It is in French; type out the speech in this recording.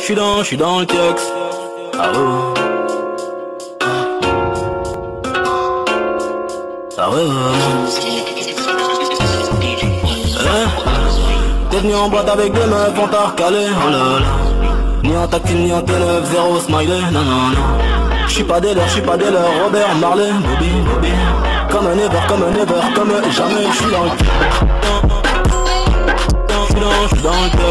J'suis dans le texte. Ah ouais. Ah ouais. T'es venu en boîte avec des meufs, on t'a recalé, oh là là. Ni en tactile, ni en télév, zéro smiley, non non non. J'suis pas des leurs, Robert Marley, Bobby, Bobby. Comme un ever, comme jamais, j'suis dans le... J'suis dans le